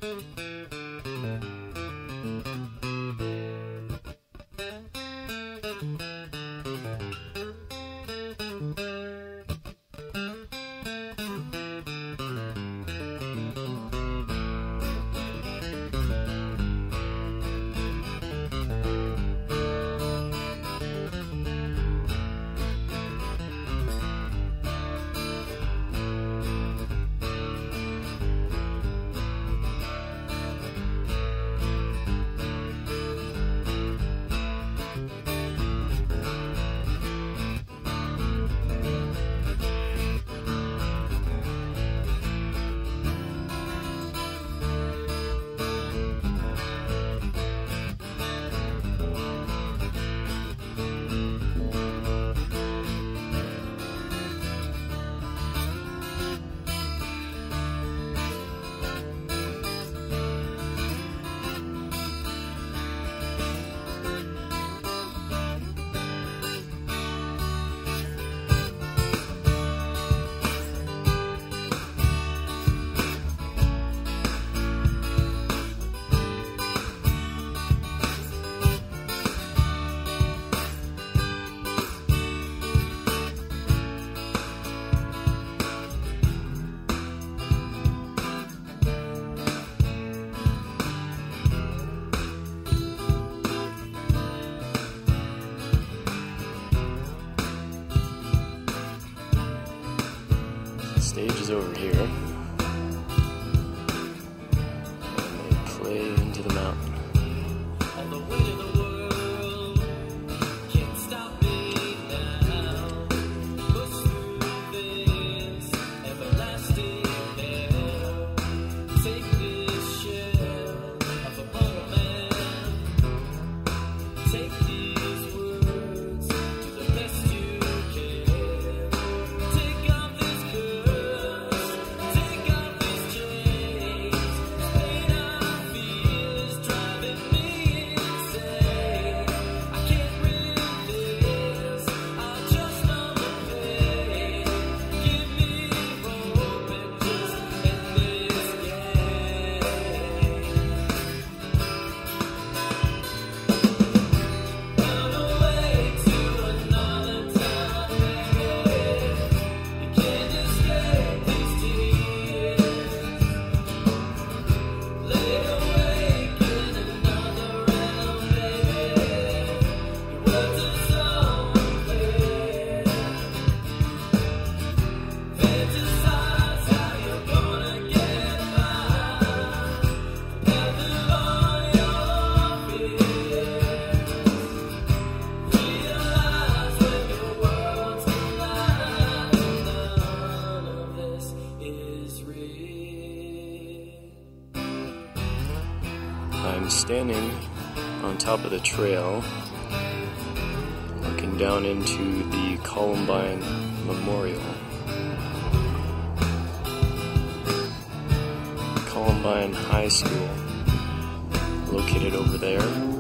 Stage is over here, and they play into the mountain. On the way to the world, can't stop me now. Push through this everlasting hell. Take this shell of a poor man. Take these words, do the best you can. Take off this curse, take off these chains. This pain I feel is driving me insane. I can't read this, I just know the pain. Give me hope and just end this game. Run away to another town, baby. You can't escape these tears. Lay awake in another realm, baby. Your words are so unclear. Fantasize how you're gonna get by. Death of all your fears. Realize when your worlds collide, none of this is real. I'm standing on top of the trail, looking down into the Columbine Memorial. Columbine High School, located over there.